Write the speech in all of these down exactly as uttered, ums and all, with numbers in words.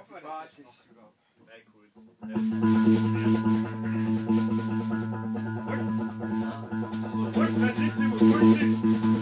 Schaffen wir das jetzt noch überhaupt? Drei kurz. Voll! Voll! Drei Sitze über! Voll Sitz!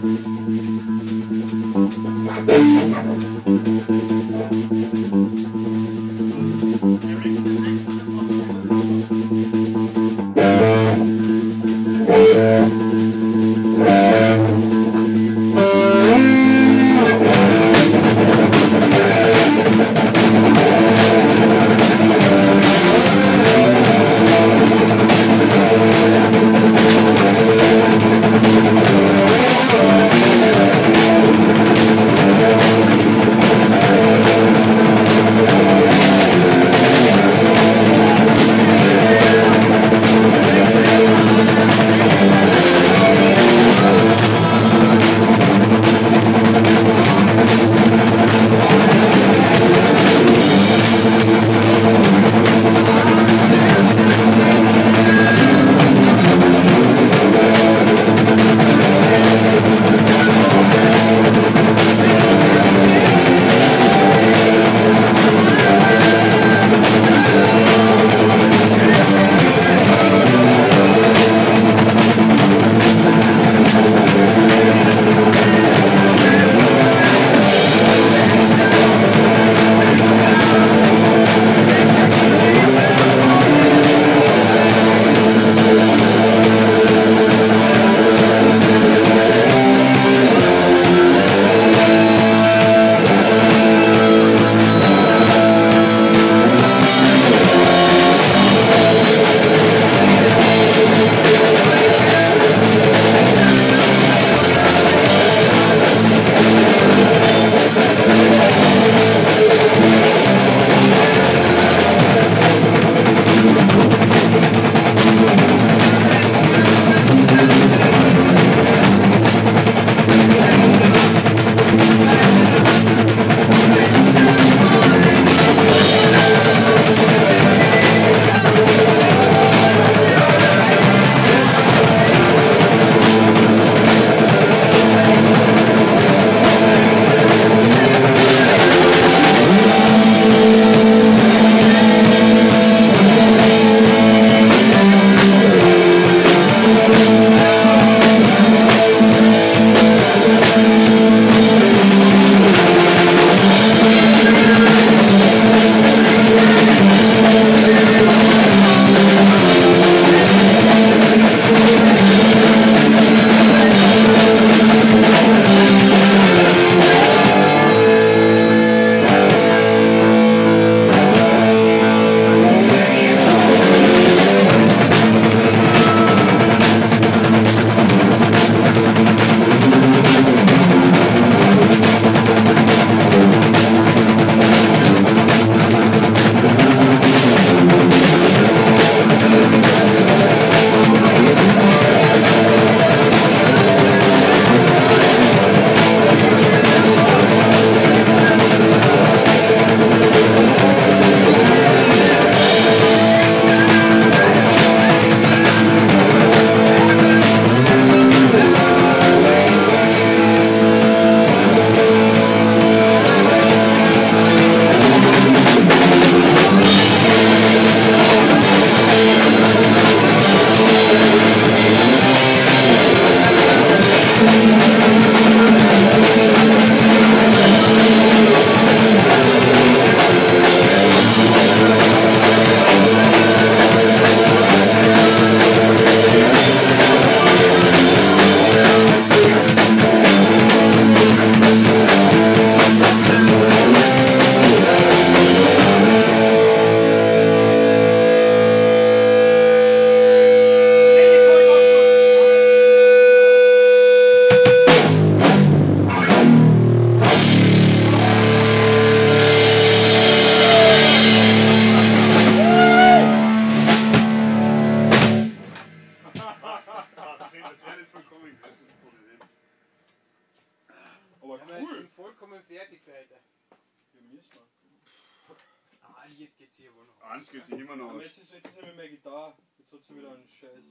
Eins geht sich immer noch aus. Jetzt ist, jetzt ist er mit meiner Gitarre. Jetzt hat sie wieder einen Scheiß. Jetzt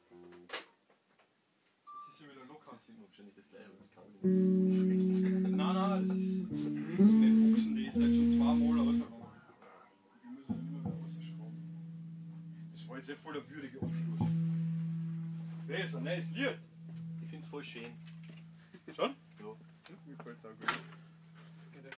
ist sie wieder locker. Das ist wahrscheinlich das gleiche, das kann man nicht. Nein, nein, das ist, das ist mit Buchsen, die ist halt schon zweimal rausgekommen. ja voll der würdige Abschluss. Das ist ein neues Lied. Ich find's voll schön. Schon? Ja. Mir gefällt's auch gut.